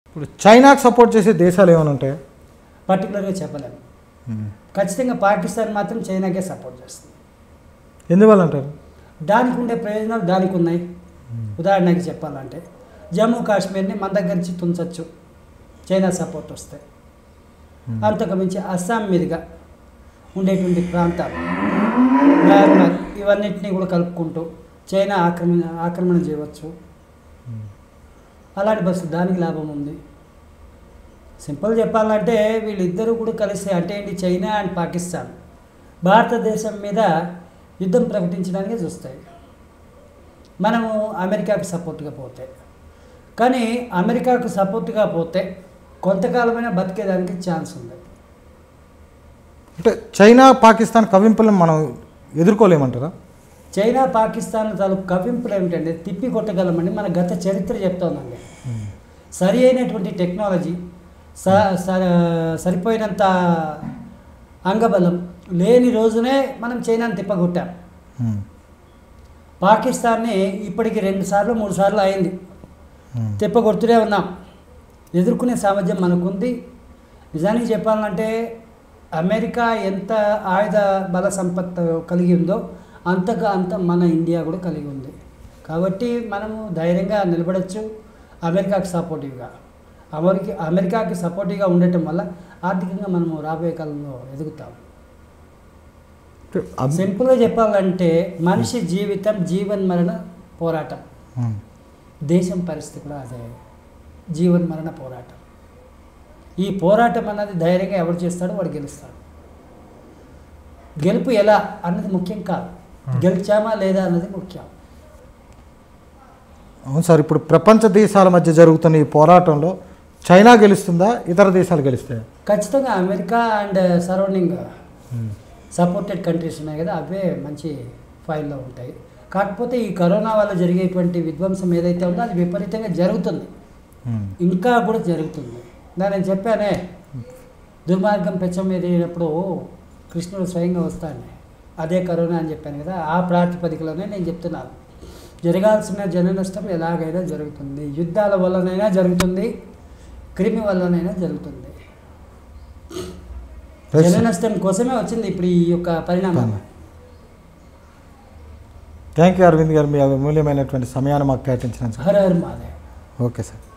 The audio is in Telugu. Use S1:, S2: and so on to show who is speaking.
S1: ఇప్పుడు చైనాకు సపోర్ట్ చేసే దేశాలు ఏమైనా ఉంటాయి?
S2: పర్టికులర్గా చెప్పలేము. ఖచ్చితంగా పాకిస్తాన్ మాత్రం చైనాకే సపోర్ట్ చేస్తుంది.
S1: ఎందువల్ల అంటారు?
S2: దానికి ఉండే ప్రయోజనాలు దానికి ఉన్నాయి. ఉదాహరణకి చెప్పాలంటే జమ్మూ కాశ్మీర్ని మన దగ్గర నుంచి తుంచచ్చు చైనా సపోర్ట్ వస్తే. అంతకు మించి అస్సాం మీదుగా ఉండేటువంటి ప్రాంతాలు, మయన్మార్, ఇవన్నింటినీ కూడా కలుపుకుంటూ చైనా ఆక్రమణ చేయవచ్చు. అలాంటి బస్సు దానికి లాభం ఉంది. సింపుల్ చెప్పాలంటే వీళ్ళిద్దరూ కూడా కలిసి అంటే ఏంటి, చైనా అండ్ పాకిస్తాన్ భారతదేశం మీద యుద్ధం ప్రకటించడానికి చూస్తాయి. మనము అమెరికాకు సపోర్ట్గా పోతే, కానీ అమెరికాకు సపోర్ట్గా పోతే కొంతకాలమైనా బతికేదానికి ఛాన్స్ ఉంది.
S1: అంటే చైనా పాకిస్తాన్ కవింపులను మనం ఎదుర్కోలేమంటారా?
S2: చైనా పాకిస్తాన్ తాలూకు కవింపులు ఏమిటంటే తిప్పి కొట్టగలమండి. మన గత చరిత్ర చెప్తోందండి. సరి అయినటువంటి టెక్నాలజీ, సరిపోయినంత అంగబలం లేని రోజునే మనం చైనాని తిప్పగొట్టాం. పాకిస్తాన్ని ఇప్పటికి 2 సార్లు 3 సార్లు అయింది తిప్పగొడుతూనే ఉన్నాం. ఎదుర్కొనే సామర్థ్యం మనకుంది. నిజానికి చెప్పాలంటే అమెరికా ఎంత ఆయుధ బల సంపత్తి కలిగి ఉందో అంత మన ఇండియా కూడా కలిగి ఉంది. కాబట్టి మనము ధైర్యంగా నిలబడచ్చు అమెరికాకి సపోర్టివ్గా. అమెరికాకి సపోర్టివ్గా ఉండటం వల్ల ఆర్థికంగా మనము రాబోయే కాలంలో ఎదుగుతాం. సింపుల్గా చెప్పాలంటే మనిషి జీవితం జీవన్ మరణ పోరాటం. దేశం పరిస్థితి కూడా అదే, జీవన్ మరణ పోరాటం. ఈ పోరాటం అన్నది ధైర్యంగా ఎవరు చేస్తాడో వాడు గెలుస్తాడు. గెలుపు ఎలా అన్నది ముఖ్యం కాదు, గెలిచామా లేదా అన్నది ముఖ్యం.
S1: అవును సార్, ఇప్పుడు ప్రపంచ దేశాల మధ్య జరుగుతున్న ఈ పోరాటంలో చైనా గెలుస్తుందా, ఇతర దేశాలు గెలుస్తాయా?
S2: ఖచ్చితంగా America and surrounding supported countries ఉన్నాయి కదా, అవే మంచి ఫైల్లో ఉంటాయి. కాకపోతే ఈ కరోనా వల్ల జరిగేటువంటి విధ్వంసం ఏదైతే ఉందో అది విపరీతంగా జరుగుతుంది, ఇంకా కూడా జరుగుతుంది. నేను చెప్పానే, దుర్మార్గం పెచ్చమేరినప్పుడు కృష్ణుడు స్వయంగా వస్తాడు, అదే కరోనా అని చెప్పాను కదా. ఆ ప్రాతిపదికలోనే నేను చెప్తున్నాను, జరగాల్సిన జన నష్టం ఎలాగైనా జరుగుతుంది. యుద్ధాల వల్లనైనా జరుగుతుంది, క్రిమి వల్లనైనా జరుగుతుంది. జన నష్టం కోసమే వచ్చింది ఇప్పుడు ఈ యొక్క పరిణామం.
S1: థ్యాంక్ యూ అరవింద్ గారు, మీ అమూల్యమైనటువంటి సమయాన్ని మాకు కేటాయించినందుకు.
S2: హర హర్ మహాదేవ్.
S1: Okay sir.